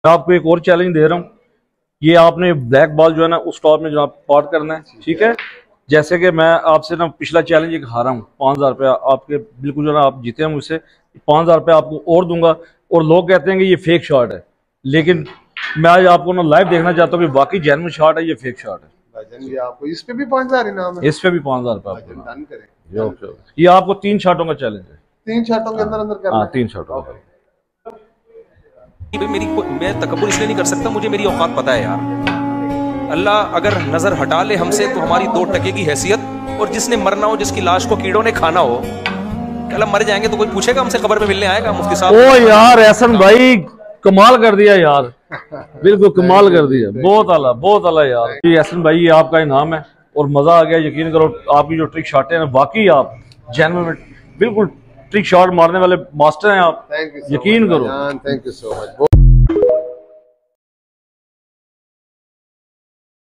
आपको एक और चैलेंज दे रहा हूँ। ये आपने ब्लैक बॉल जो है ना उस टॉप में जो आप पॉट करना है, ठीक है। जैसे कि मैं आपसे ना पिछला चैलेंज एक हारा हूँ, 5,000 रुपया आपके बिल्कुल जो है ना आप जीते हैं मुझसे, 5,000 रुपया आपको और दूंगा। और लोग कहते हैं कि ये फेक शॉट है, लेकिन मैं आज आपको ना लाइव देखना चाहता हूँ कि वाकई जेन्युइन शॉट है, ये फेक शॉट है। ये आपको इस पे भी 5,000 इनाम है, इस पे भी 5,000 रुपया आपको। डन करें। ये आपको 3 शॉटों का चैलेंज है, 3 शॉटों के अंदर अंदर करना है। 3 शॉटों का। मैं तकब्बुर इसलिए नहीं कर सकता, मुझे मेरी औकात पता है यार। अल्लाह अगर नजर हटा ले हमसे तो हमारी 2 टके की हैसियत, और जिसने मरना हो, जिसकी लाश को कीड़ों ने खाना हो, कल मर जाएंगे तो कोई पूछेगा हमसे, खबर में मिलने आएगा मुफ्ती साहब। ओ यार एहसन भाई कमाल कर दिया यार, बिल्कुल कमाल कर दिया, बहुत आला यार। ये एहसन भाई ये आपका इनाम है और मजा आ गया। यकीन करो आपकी जो ट्रिक शॉट है ना, वाकई आप जेन्युइन बिल्कुल ट्रिक शॉट मारने वाले मास्टर हैं आप, यकीन करो। Thank you so much.